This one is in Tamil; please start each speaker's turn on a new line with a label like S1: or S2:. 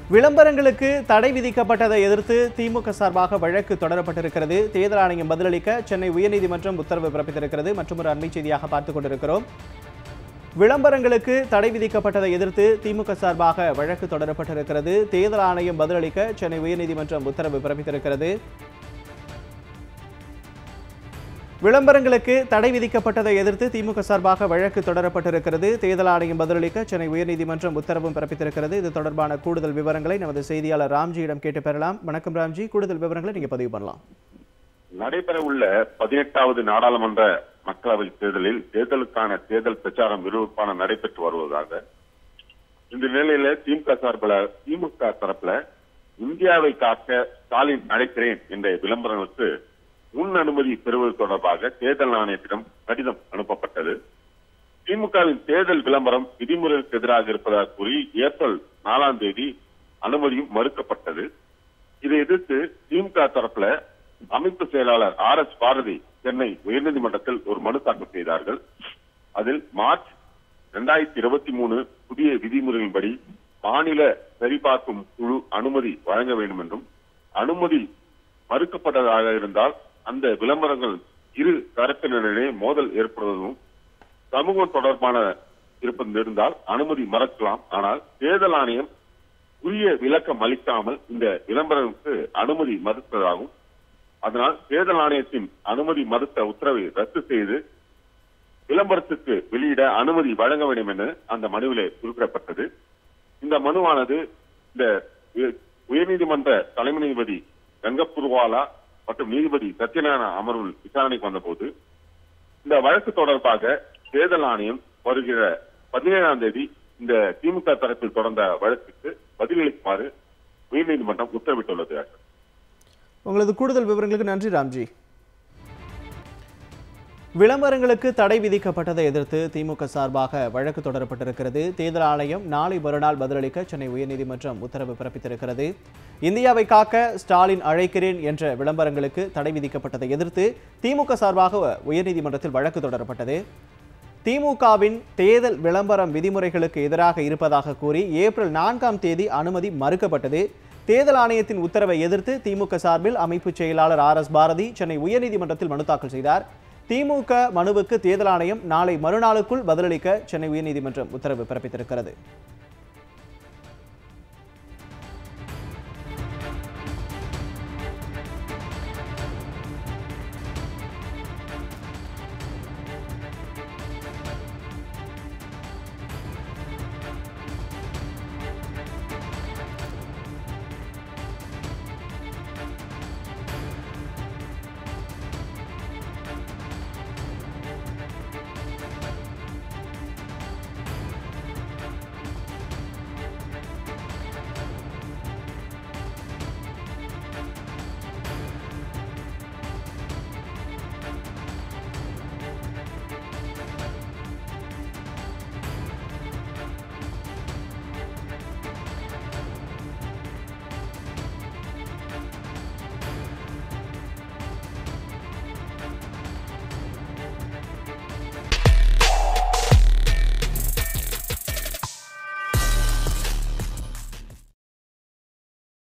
S1: விளம்பரங்களுக்கு தடை விதிக்கப்பட்டதை எதிர்த்து திமுக சார்பாக வழக்கு தொடரப்பட்டிருக்கிறது. தேர்தல் ஆணையம் பதிலளிக்க சென்னை உயர்நீதிமன்றம் உத்தரவு பிறப்பித்திருக்கிறது. மற்றொரு அண்மை செய்தியாக பார்த்துக் கொண்டிருக்கிறோம். விளம்பரங்களுக்கு தடை விதிக்கப்பட்டதை எதிர்த்து திமுக சார்பாக வழக்கு தொடரப்பட்டிருக்கிறது. தேர்தல் ஆணையம் பதிலளிக்க சென்னை உயர்நீதிமன்றம் உத்தரவு பிறப்பித்திருக்கிறது. விளம்பரங்களுக்கு தடை விதிக்கப்பட்டதை எதிர்த்து திமுக சார்பாக வழக்கு தொடரப்பட்டிருக்கிறது. தேர்தல் ஆணையம் பதிலளிக்க சென்னை உயர்நீதிமன்றம் உத்தரவும் பிறப்பித்திருக்கிறது. இது தொடர்பான கூடுதல் விவரங்களை நமது செய்தியாளர் ராம்ஜியிடம் கேட்டு பெறலாம். வணக்கம் ராம்ஜி, கூடுதல் விவரங்களை நீங்க பதிவு பண்ணலாம்.
S2: நடைபெறவுள்ள 18வது நாடாளுமன்ற மக்களவை தேர்தலில் தேர்தலுக்கான தேர்தல் பிரச்சாரம் விறுவிறுப்பான நடைபெற்று வருவதாக இந்த நிலையில திமுக தரப்புல இந்தியாவை காக்க ஸ்டாலின் அழைக்கிறேன் என்ற விளம்பரங்களுக்கு முன் அனுமதி பெறுவது தொடர்பாக தேர்தல் ஆணையத்திடம் கடிதம் அனுப்பப்பட்டது. திமுகவின் தேர்தல் விளம்பரம் விதிமுறைகளுக்கு எதிராக இருப்பதாக கூறி ஏப்ரல் 4ஆம் தேதி அனுமதியும் மறுக்கப்பட்டது. இதை எதிர்த்து திமுக தரப்புல அமைப்பு செயலாளர் RS பாரதி சென்னை உயர்நீதிமன்றத்தில் ஒரு மனு தாக்கல் செய்தார்கள். அதில் மார்ச் 2023 புதிய விதிமுறைகளின்படி மாநில சரிபார்க்கும் குழு அனுமதி வழங்க வேண்டும் என்றும், அனுமதி மறுக்கப்பட்டதாக இருந்தால் அந்த விளம்பரங்கள் இரு தரப்பினரிடையே மோதல் ஏற்படுவதும் சமூகம் தொடர்பான இருப்பது இருந்தால் அனுமதி மறுக்கலாம். ஆனால் தேர்தல் ஆணையம் உரிய விளக்கம் அளிக்காமல் இந்த விளம்பரங்களுக்கு அனுமதி மறுத்ததாகும். அதனால் தேர்தல் ஆணையத்தின் அனுமதி மறுத்த உத்தரவை ரத்து செய்து விளம்பரத்துக்கு வெளியிட அனுமதி வழங்க வேண்டும் என அந்த மனுவிலே குறிப்பிடப்பட்டது. இந்த மனுவானது இந்த உயர்நீதிமன்ற தலைமை நீதிபதி கங்கப்புர்வாலா மற்றும் நீதிபதி சத்யநாராயண அமர்வில் விசாரணைக்கு வந்தபோது இந்த வழக்கு தொடர்பாக தேர்தல் ஆணையம் வருகிற 17ஆம் தேதி இந்த திமுக தரப்பில் தொடர்ந்த வழக்குக்கு பதிலளிக்குமாறு உயர்நீதிமன்றம் உத்தரவிட்டுள்ளது.
S1: உங்களது கூடுதல் விவரங்களுக்கு நன்றி ராம்ஜி. விளம்பரங்களுக்கு தடை விதிக்கப்பட்டதை எதிர்த்து திமுக சார்பாக வழக்கு தொடரப்பட்டிருக்கிறது. தேர்தல் ஆணையம் நாளை மறுநாள் பதிலளிக்க சென்னை உயர்நீதிமன்றம் உத்தரவு பிறப்பித்திருக்கிறது. இந்தியாவை காக்க ஸ்டாலின் அழைக்கிறேன் என்ற விளம்பரங்களுக்கு தடை விதிக்கப்பட்டதை எதிர்த்து திமுக சார்பாக உயர்நீதிமன்றத்தில் வழக்கு தொடரப்பட்டது. திமுகவின் தேர்தல் விளம்பரம் விதிமுறைகளுக்கு எதிராக இருப்பதாக கூறி ஏப்ரல் 4ஆம் தேதி அனுமதி மறுக்கப்பட்டது. தேர்தல் ஆணையத்தின் உத்தரவை எதிர்த்து திமுக சார்பில் அமைப்பு செயலாளர் RS பாரதி சென்னை உயர்நீதிமன்றத்தில் மனு தாக்கல் செய்தார். திமுக மனுவுக்கு தேர்தல் ஆணையம் நாளை மறுநாளுக்குள் பதிலளிக்க சென்னை உயர்நீதிமன்றம் உத்தரவு பிறப்பித்திருக்கிறது.